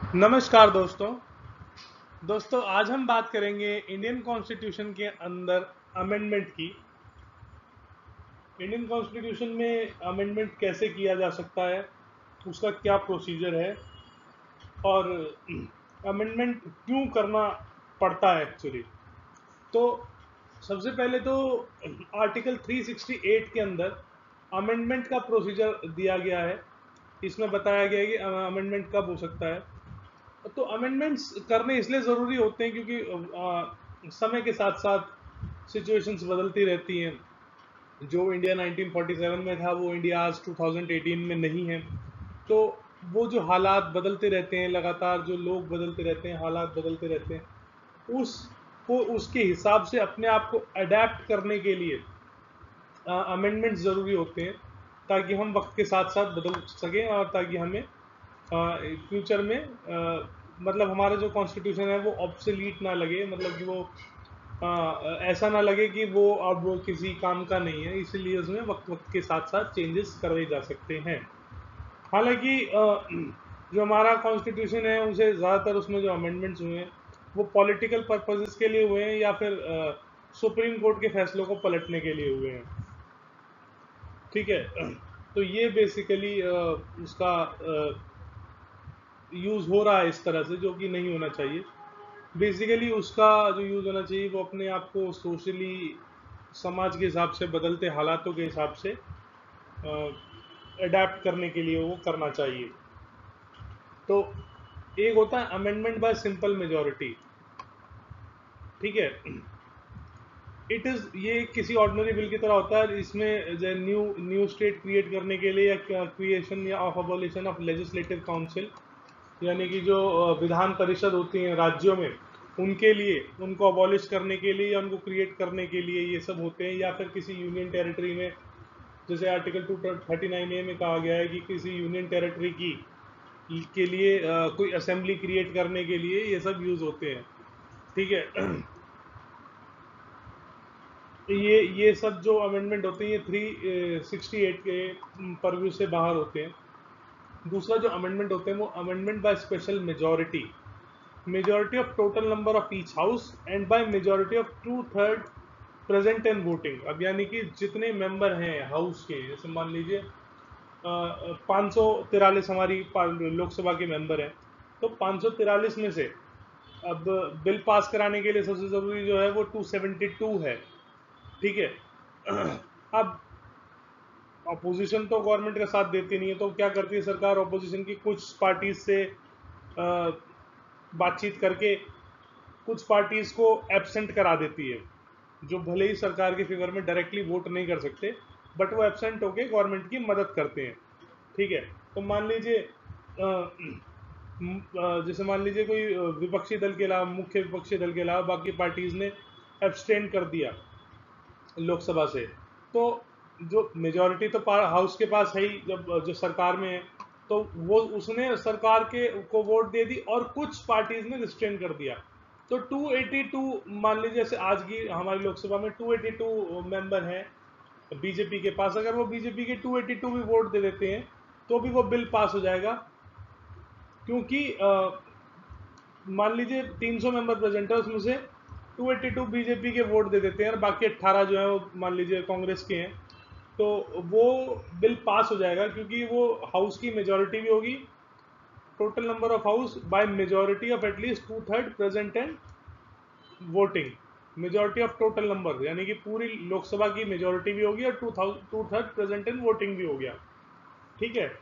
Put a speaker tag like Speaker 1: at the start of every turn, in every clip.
Speaker 1: नमस्कार दोस्तों आज हम बात करेंगे इंडियन कॉन्स्टिट्यूशन के अंदर अमेंडमेंट की। इंडियन कॉन्स्टिट्यूशन में अमेंडमेंट कैसे किया जा सकता है, उसका क्या प्रोसीजर है और अमेंडमेंट क्यों करना पड़ता है एक्चुअली। तो सबसे पहले तो आर्टिकल 368 के अंदर अमेंडमेंट का प्रोसीजर दिया गया है। इसमें बताया गया है कि अमेंडमेंट कब हो सकता है। तो अमेंडमेंट्स करने इसलिए ज़रूरी होते हैं क्योंकि समय के साथ साथ सिचुएशंस बदलती रहती हैं। जो इंडिया 1947 में था वो इंडिया आज 2018 में नहीं है। तो वो जो हालात बदलते रहते हैं, लगातार जो लोग बदलते रहते हैं, हालात बदलते रहते हैं, उसको उसके हिसाब से अपने आप को अडेप्ट करने के लिए अमेंडमेंट्स ज़रूरी होते हैं, ताकि हम वक्त के साथ साथ बदल सकें और ताकि हमें फ्यूचर में मतलब हमारा जो कॉन्स्टिट्यूशन है वो ऑब्सोलीट ना लगे, मतलब कि वो ऐसा ना लगे कि वो अब किसी काम का नहीं है। इसीलिए उसमें वक्त वक्त के साथ साथ चेंजेस करवाए जा सकते हैं। हालांकि जो हमारा कॉन्स्टिट्यूशन है उसे ज़्यादातर उसमें जो अमेंडमेंट्स हुए हैं वो पॉलिटिकल पर्पसेस के लिए हुए हैं या फिर सुप्रीम कोर्ट के फैसलों को पलटने के लिए हुए हैं। ठीक है, तो ये बेसिकली उसका यूज़ हो रहा है इस तरह से, जो कि नहीं होना चाहिए। बेसिकली उसका जो यूज़ होना चाहिए वो अपने आप को सोशली, समाज के हिसाब से, बदलते हालातों के हिसाब से अडेप्ट करने के लिए वो करना चाहिए। तो एक होता है अमेंडमेंट बाय सिंपल मेजॉरिटी। ठीक है, इट इज़ ये किसी ऑर्डिनरी बिल की तरह होता है। इसमें न्यू न्यू स्टेट क्रिएट करने के लिए या क्रिएशन या of abolition of legislative council, यानी कि जो विधान परिषद होती हैं राज्यों में, उनके लिए, उनको अबॉलिश करने के लिए या उनको क्रिएट करने के लिए ये सब होते हैं। या फिर किसी यूनियन टेरिटरी में, जैसे आर्टिकल 239A में कहा गया है कि किसी यूनियन टेरिटरी की के लिए कोई असेंबली क्रिएट करने के लिए ये सब यूज़ होते हैं। ठीक है, ये सब जो अमेंडमेंट होते हैं ये 368 के परव्यू से बाहर होते हैं। दूसरा जो अमेंडमेंट होते हैं वो amendment by special majority, majority of total number of each house and by majority of 2/3 present and voting। अब यानी कि जितने मेंबर हैं हाउस के, जैसे मान लीजिए 543 हमारी लोकसभा के मेंबर हैं, तो 543 में से अब बिल पास कराने के लिए सबसे ज़रूरी जो है वो 272 है। ठीक है, अब अपोजिशन तो गवर्नमेंट का साथ देती नहीं है, तो क्या करती है सरकार, अपोजिशन की कुछ पार्टीज से बातचीत करके कुछ पार्टीज को एब्सेंट करा देती है, जो भले ही सरकार के फेवर में डायरेक्टली वोट नहीं कर सकते, बट वो एब्सेंट होके गवर्नमेंट की मदद करते हैं। ठीक है, तो मान लीजिए जैसे मान लीजिए कोई विपक्षी दल के अलावा, मुख्य विपक्षी दल के अलावा बाकी पार्टीज ने एब्सटेन कर दिया लोकसभा से, तो जो मेजॉरिटी तो हाउस के पास है ही, जब जो सरकार में है, तो वो उसने सरकार के को वोट दे दी और कुछ पार्टीज ने रिस्ट्रेन कर दिया। तो 282, मान लीजिए जैसे आज की हमारी लोकसभा में 282 मेंबर हैं बीजेपी के पास, अगर वो बीजेपी के 282 भी वोट दे देते हैं तो भी वो बिल पास हो जाएगा, क्योंकि मान लीजिए 300 मेंबर प्रेजेंट है, उसमें से 282 बीजेपी के वोट दे देते हैं और बाकी 18 जो है वो मान लीजिए कांग्रेस के हैं, तो वो बिल पास हो जाएगा, क्योंकि वो हाउस की मेजॉरिटी भी होगी, total number of house by majority of at least 2/3 present and voting. Majority of total number यानी कि पूरी लोकसभा की मेजॉरिटी भी होगी और 2/3 प्रेजेंट एंड वोटिंग भी हो गया। ठीक है,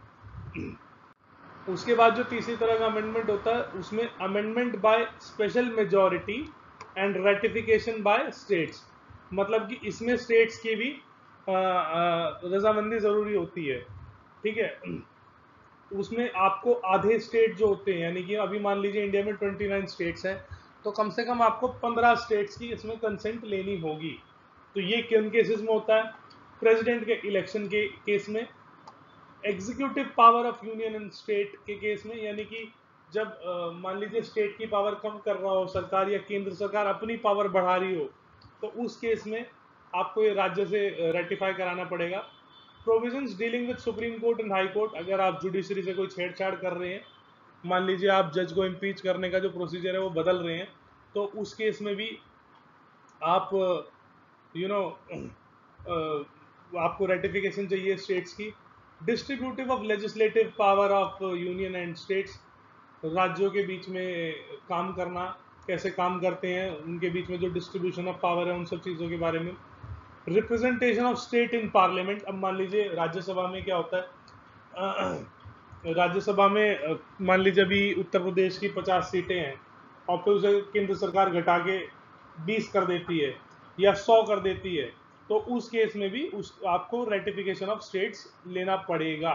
Speaker 1: उसके बाद जो तीसरी तरह का अमेंडमेंट होता है उसमें amendment by special majority and ratification by states, मतलब कि इसमें स्टेट्स की भी रजामंदी ज़रूरी होती है। ठीक है, उसमें आपको आधे स्टेट जो होते हैं, यानी कि अभी मान लीजिए इंडिया में 29 स्टेट्स हैं, तो कम से कम आपको 15 स्टेट्स की इसमें कंसेंट लेनी होगी। तो ये किन केसेस में होता है, प्रेसिडेंट के इलेक्शन के केस में, executive power of union and state के केस में, यानी कि जब मान लीजिए स्टेट की पावर कम कर रहा हो सरकार या केंद्र सरकार अपनी पावर बढ़ा रही हो, तो उस केस में आपको ये राज्य से रेटिफाई कराना पड़ेगा। Provisions dealing with Supreme Court and High Court, अगर आप जुडिशरी से कोई छेड़छाड़ कर रहे हैं मान लीजिए आप जज को इम्पीच करने का जो प्रोसीजर है वो बदल रहे हैं, तो उस केस में भी आप यू नो आपको रेटिफिकेशन चाहिए स्टेट्स की। Distributive of legislative power of union and states, राज्यों के बीच में काम करना, कैसे काम करते हैं, उनके बीच में जो डिस्ट्रीब्यूशन ऑफ पावर है उन सब चीज़ों के बारे में। Representation of state in parliament, अब मान लीजिए राज्यसभा में क्या होता है, राज्यसभा में मान लीजिए अभी उत्तर प्रदेश की 50 सीटें हैं और फिर उसे केंद्र सरकार घटा के 20 कर देती है या 100 कर देती है, तो उस केस में भी आपको रेटिफिकेशन ऑफ स्टेट्स लेना पड़ेगा।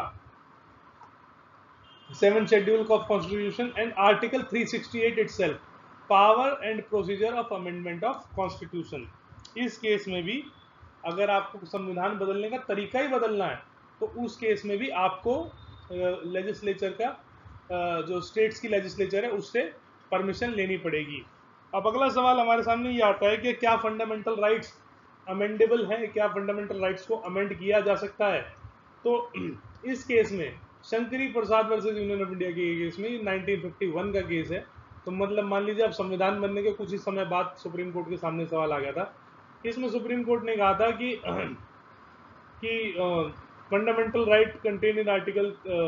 Speaker 1: 7th schedule of constitution and article 368 itself, power and procedure of amendment of constitution. इस केस में भी अगर आपको संविधान बदलने का तरीका ही बदलना है तो उस केस में भी आपको लेजिस्लेचर का जो स्टेट्स की लेजिस्लेचर है उससे परमिशन लेनी पड़ेगी। अब अगला सवाल हमारे सामने ये आता है कि क्या फंडामेंटल राइट्स अमेंडेबल हैं, क्या फंडामेंटल राइट्स को अमेंड किया जा सकता है। तो इस केस में Shankari Prasad versus union of India के केस में 1951 का केस है। तो मतलब मान लीजिए अब संविधान बनने के कुछ ही समय बाद सुप्रीम कोर्ट के सामने सवाल आ गया था। इसमें सुप्रीम कोर्ट ने कहा था कि fundamental right contain in article,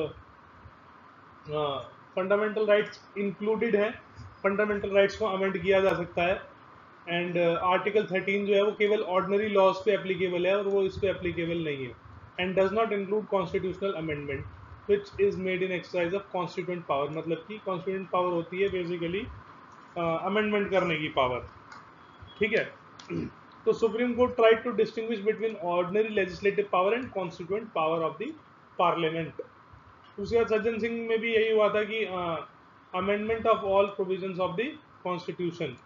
Speaker 1: fundamental rights included है, फंडामेंटल राइट्स को अमेंड किया जा सकता है। एंड आर्टिकल 13 जो है वो केवल ऑर्डिनरी लॉज पे एप्लीकेबल है और वो इस पे एप्लीकेबल नहीं है। And does not include constitutional amendment which is made in exercise of constituent power, मतलब कि कॉन्स्टिट्यूएंट पावर होती है बेसिकली अमेंडमेंट करने की पावर। ठीक है, तो Supreme Court tried to distinguish between ordinary legislative power and constituent power of the parliament. उसके बाद सज्जन सिंह में भी यही हुआ था कि amendment of all provisions of the constitution.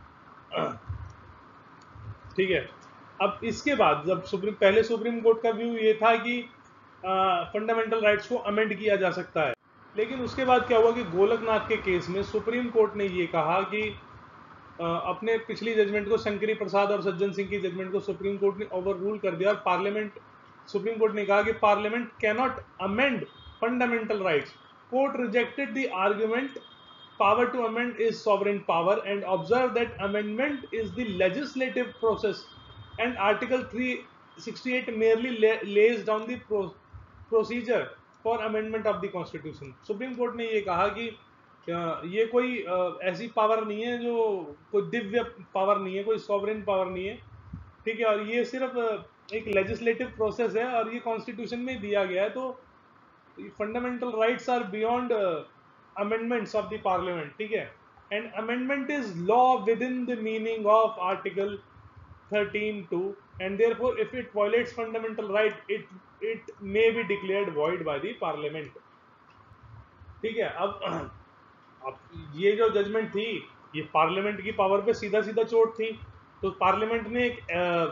Speaker 1: ठीक है, अब इसके बाद जब पहले सुप्रीम कोर्ट का व्यू ये था कि फंडामेंटल राइट्स को अमेंड किया जा सकता है, लेकिन उसके बाद क्या हुआ कि गोलकनाथ के केस में सुप्रीम कोर्ट ने ये कहा कि अपने पिछली जजमेंट को, शंकरी प्रसाद और सज्जन सिंह की जजमेंट को सुप्रीम कोर्ट ने ओवर रूल कर दिया और पार्लियामेंट, सुप्रीम कोर्ट ने कहा कि parliament cannot amend fundamental rights. Court rejected the argument power to amend is sovereign power and observe that amendment is the legislative process and article 368 merely lays down the procedure for amendment of the constitution। Supreme Court ने ये कहा कि ये कोई ऐसी power नहीं है, जो कोई दिव्य पावर नहीं है, कोई सॉवरेन पावर नहीं है। ठीक है, और ये सिर्फ एक लेजिस्लेटिव प्रोसेस है और ये कॉन्स्टिट्यूशन में दिया गया है। तो fundamental rights are beyond amendments of the parliament। ठीक है, and amendment is law within the meaning of article 13(2) and therefore if it violates fundamental right it may be declared void by the parliament। ठीक है, अब ये जो judgement थी ये parliament की पावर पे सीधा सीधा चोट थी। तो पार्लियामेंट ने एक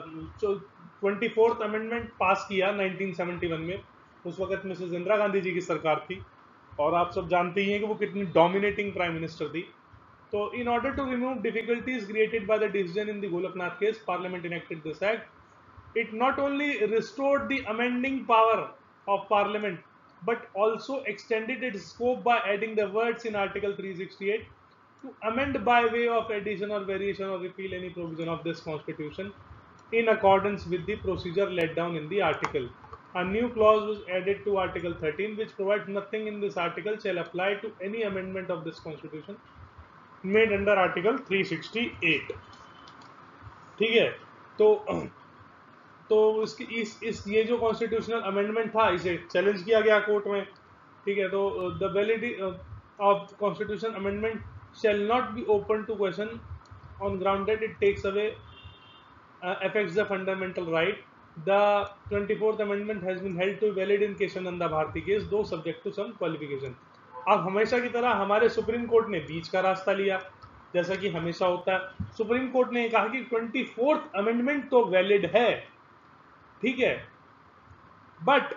Speaker 1: 24th अमेंडमेंट पास किया 1971 में। उस वक्त मिसेस इंदिरा गांधी जी की सरकार थी और आप सब जानते ही हैं कि वो कितनी डोमिनेटिंग प्राइम मिनिस्टर थी। तो in order to remove difficulties created by the decision in the Golaknath case, parliament enacted this act. It not only restored the amending power of parliament but also extended its scope by adding the words in article 368 to amend by way of addition or variation or repeal any provision of this constitution in accordance with the procedure laid down in the article। A new clause was added to Article 13 which provides nothing in this article shall apply to any amendment of this constitution made under Article 368। ठीक है, तो इसकी इस ये जो constitutional amendment था इसे challenge किया गया कोर्ट में। ठीक है, तो the validity of constitution amendment shall not be open to question on ground that it takes away affects the fundamental right। The 24th amendment has been held to be valid in keshav nanda bharti case, though subject to some qualification। अब हमेशा की तरह हमारे supreme Court ने बीच का रास्ता लिया, जैसा कि हमेशा होता है। सुप्रीम कोर्ट ने कहा कि 24th अमेंडमेंट तो वैलिड है, ठीक है, बट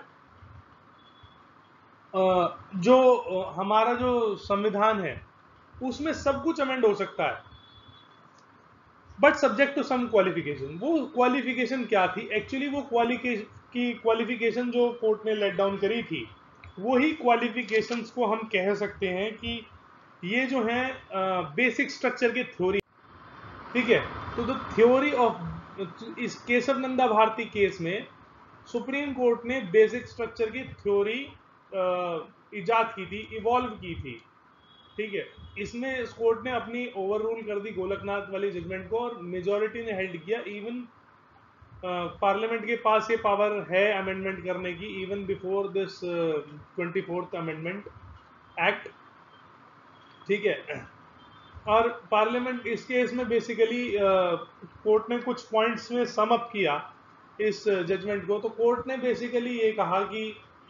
Speaker 1: जो हमारा जो संविधान है उसमें सब कुछ अमेंड हो सकता है, but subject to some qualification. वो क्वालिफिकेशन क्या थी एक्चुअली? वो क्वालिफिकेशन जो कोर्ट ने लेट डाउन करी थी वही क्वालिफिकेशंस को हम कह सकते हैं कि ये जो है बेसिक स्ट्रक्चर की थ्योरी, ठीक है। तो द थ्योरी ऑफ इस केशव नंदा भारती केस में सुप्रीम कोर्ट ने बेसिक स्ट्रक्चर की थ्योरी इजाद की थी, इवॉल्व की थी, ठीक है। इसमें इस कोर्ट ने अपनी ओवर रूल कर दी गोलकनाथ वाली जजमेंट को, और मेजोरिटी ने हेल्ड किया इवन पार्लियामेंट के पास ये पावर है अमेंडमेंट करने की, even before this 24th amendment act, ठीक है। और पार्लियामेंट इस केस में बेसिकली कोर्ट ने कुछ पॉइंट्स में सम अप किया इस जजमेंट को। तो कोर्ट ने बेसिकली ये कहा कि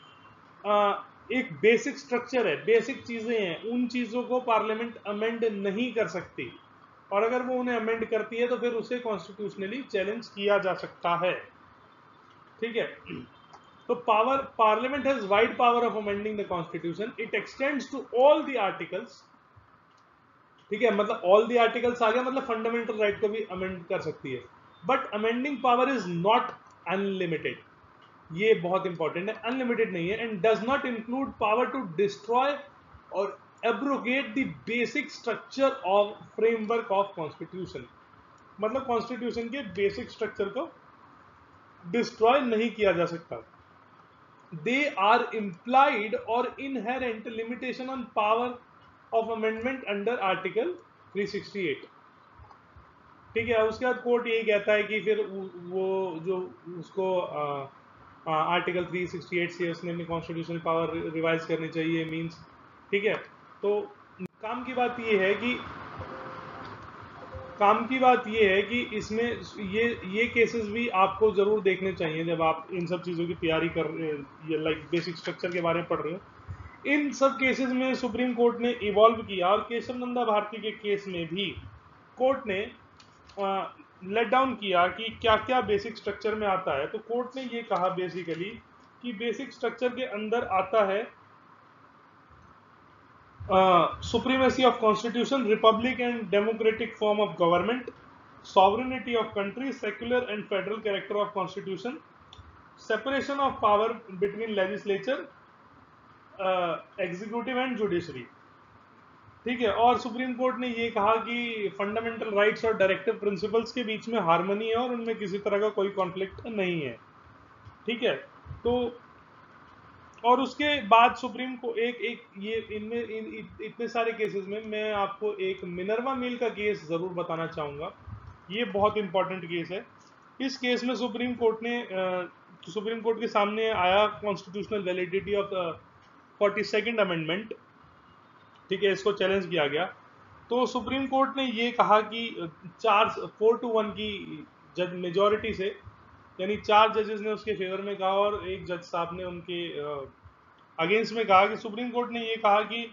Speaker 1: एक बेसिक स्ट्रक्चर है, बेसिक चीजें हैं, उन चीजों को पार्लियामेंट अमेंड नहीं कर सकती, और अगर वो उन्हें अमेंड करती है तो फिर उसे कॉन्स्टिट्यूशनली चैलेंज किया जा सकता है, ठीक है। तो power, parliament has wide power of amending the constitution, it extends to all the articles, ठीक है। मतलब ऑल द आर्टिकल्स आ गया, मतलब फंडामेंटल राइट को भी अमेंड कर सकती है, but amending power is not unlimited, ये बहुत इंपॉर्टेंट है, अनलिमिटेड नहीं है। And does not include power to destroy और abrogate the basic structure of framework of constitution, मतलब कॉन्स्टिट्यूशन के बेसिक स्ट्रक्चर को डिस्ट्रॉय नहीं किया जा सकता। दे आर इम्प्लाइड और inherent limitation on power of amendment under article 368, ठीक है। उसके बाद कोर्ट यही कहता है कि फिर वो जो उसको आर्टिकल 368 से उसने अपनी कॉन्स्टिट्यूशनल पावर रिवाइज करनी चाहिए, मींस, ठीक है। तो काम की बात ये है कि इसमें ये केसेस भी आपको जरूर देखने चाहिए जब आप इन सब चीज़ों की तैयारी कर रहे हैं, लाइक बेसिक स्ट्रक्चर के बारे में पढ़ रहे हो। इन सब केसेस में सुप्रीम कोर्ट ने इवॉल्व किया, और केशव नंदा भारती के केस में भी कोर्ट ने लेट डाउन किया कि क्या क्या बेसिक स्ट्रक्चर में आता है। तो कोर्ट ने ये कहा बेसिकली कि बेसिक स्ट्रक्चर के अंदर आता है supremacy of constitution, republic and democratic form of government, sovereignty of country, secular and federal character of constitution, separation of power between legislature, executive and judiciary, ठीक है। और सुप्रीम कोर्ट ने ये कहा कि फंडामेंटल राइट्स और डायरेक्टिव प्रिंसिपल्स के बीच में हार्मनी है और उनमें किसी तरह का कोई कॉन्फ्लिक्ट नहीं है, ठीक है। तो और उसके बाद सुप्रीम को एक ये इतने सारे केसेस में मैं आपको एक मिनर्वा मिल का केस जरूर बताना चाहूंगा। ये बहुत इंपॉर्टेंट केस है। इस केस में सुप्रीम कोर्ट के सामने आया constitutional validity of 42nd amendment, ठीक है। इसको चैलेंज किया गया। तो सुप्रीम कोर्ट ने ये कहा कि 4-1 की जज मेजोरिटी से, यानी 4 जजेस ने उसके फेवर में कहा और एक जज साहब ने उनके अगेंस्ट में कहा कि सुप्रीम कोर्ट ने ये कहा कि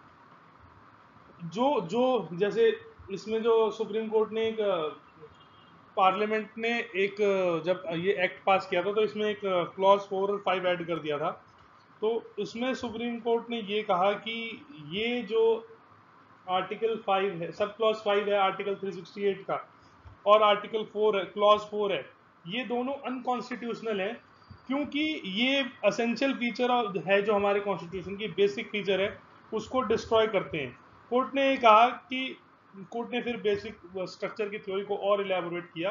Speaker 1: जो जो जैसे इसमें जो सुप्रीम कोर्ट ने एक पार्लियामेंट ने एक जब ये एक्ट पास किया था तो इसमें एक क्लॉज 4 और 5 ऐड कर दिया था। तो इसमें सुप्रीम कोर्ट ने ये कहा कि ये जो आर्टिकल 5 है, सब क्लॉज 5 है आर्टिकल 368 का, और आर्टिकल 4 है, क्लॉज 4 है, ये दोनों अनकॉन्स्टिट्यूशनल है, क्योंकि ये असेंशियल फीचर है जो हमारे कॉन्स्टिट्यूशन की बेसिक फीचर है, उसको डिस्ट्रॉय करते हैं। कोर्ट ने कहा कि कोर्ट ने फिर बेसिक स्ट्रक्चर की थ्योरी को और इलेबोरेट किया।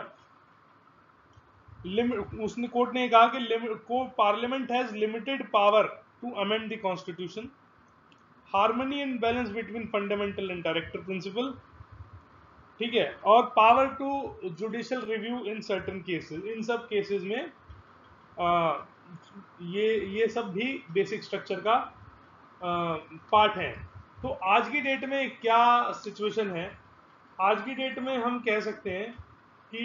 Speaker 1: उसने कोर्ट ने कहा कि parliament has limited power to amend the constitution, harmony and balance between fundamental and directive principle, ठीक है, और power to judicial review in certain cases. इन सब केसेस में ये सब भी बेसिक स्ट्रक्चर का पार्ट है। तो आज की डेट में क्या सिचुएशन है? आज की डेट में हम कह सकते हैं कि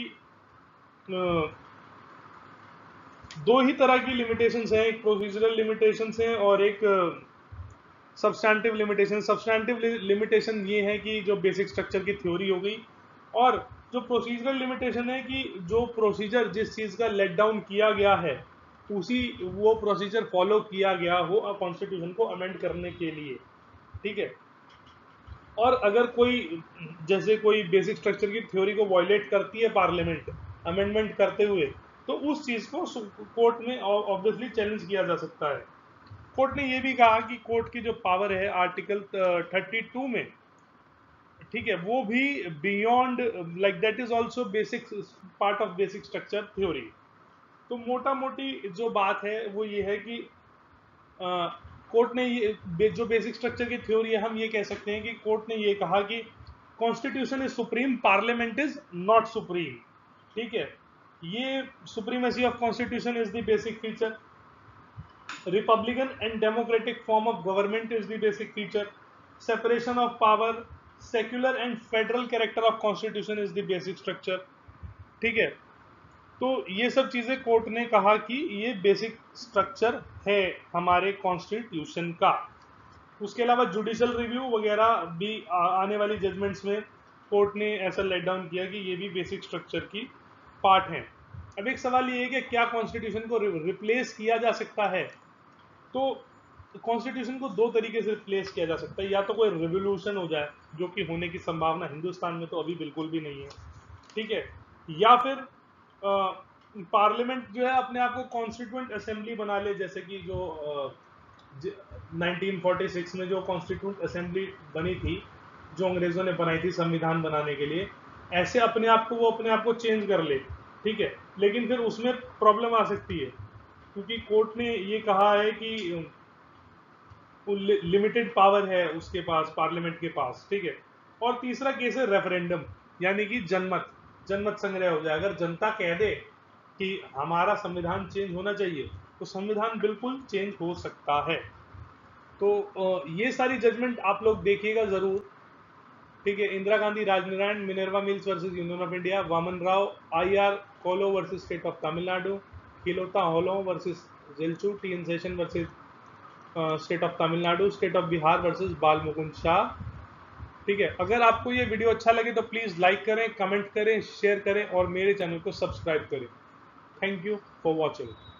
Speaker 1: दो ही तरह की लिमिटेशंस हैं, एक प्रोसीजरल लिमिटेशंस हैं और एक सब्सटैंटिव लिमिटेशन। सब्सटैंटिव लिमिटेशन ये है कि जो बेसिक स्ट्रक्चर की थ्योरी हो गई, और जो प्रोसीजरल लिमिटेशन है कि जो प्रोसीजर जिस चीज़ का लेट डाउन किया गया है उसी वो प्रोसीजर फॉलो किया गया हो कॉन्स्टिट्यूशन को अमेंड करने के लिए, ठीक है। और अगर कोई जैसे कोई बेसिक स्ट्रक्चर की थ्योरी को वायलेट करती है पार्लियामेंट अमेंडमेंट करते हुए, तो उस चीज़ को कोर्ट में ऑब्वियसली चैलेंज किया जा सकता है। कोर्ट ने ये भी कहा कि कोर्ट की जो पावर है आर्टिकल 32 में, ठीक है, वो भी beyond, like that is also basic part of basic structure theory. तो मोटा मोटी जो बात है वो ये है कि कोर्ट ने ये जो बेसिक स्ट्रक्चर की थ्योरी है, हम ये कह सकते हैं कि कोर्ट ने ये कहा कि constitution is supreme, parliament is not supreme. ठीक है, ये supremacy of constitution is the basic feature, republican and democratic form of government is the basic feature, separation of power, secular and federal character of constitution is the basic structure. ठीक है, तो ये सब चीजें court ने कहा कि ये बेसिक स्ट्रक्चर है हमारे कॉन्स्टिट्यूशन का। उसके अलावा जुडिशियल रिव्यू वगैरह भी आने वाली जजमेंट्स में कोर्ट ने ऐसा लेट डाउन किया कि ये भी बेसिक स्ट्रक्चर की पार्ट है। अब एक सवाल ये है कि क्या कॉन्स्टिट्यूशन को रिप्लेस किया जा सकता है? तो कॉन्स्टिट्यूशन को दो तरीके से रिप्लेस किया जा सकता है, या तो कोई रिवोल्यूशन हो जाए, जो कि होने की संभावना हिंदुस्तान में तो अभी बिल्कुल भी नहीं है, ठीक है, या फिर पार्लियामेंट जो है अपने आप को कॉन्स्टिट्यूएंट असेंबली बना ले, जैसे कि जो 1946 में जो कॉन्स्टिट्यूएंट असेंबली बनी थी, जो अंग्रेजों ने बनाई थी संविधान बनाने के लिए, ऐसे अपने आप को वो अपने आप को चेंज कर ले। ठीक है, लेकिन फिर उसमें प्रॉब्लम आ सकती है, क्योंकि कोर्ट ने ये कहा है कि लिमिटेड पावर है उसके पास, पार्लियामेंट के पास। ठीक है, और तीसरा केस है रेफरेंडम, यानी कि जनमत, जनमत संग्रह हो जाए। अगर जनता कह दे कि हमारा संविधान चेंज होना चाहिए, तो संविधान बिल्कुल चेंज हो सकता है। तो ये सारी जजमेंट आप लोग देखिएगा जरूर। ठीक है, Indira Gandhi Rajnarain Minerva Mills versus union of India, Waman Rao IR. Coelho versus state of Tamil Nadu, Kihoto Hollohan versus Zachillhu, TN. Seshan versus state of Tamil Nadu, state of Bihar versus Bal Mukund Shah. ठीक है, अगर आपको ये वीडियो अच्छा लगे तो प्लीज़ लाइक करें, कमेंट करें, शेयर करें और मेरे चैनल को सब्सक्राइब करें। Thank you for watching.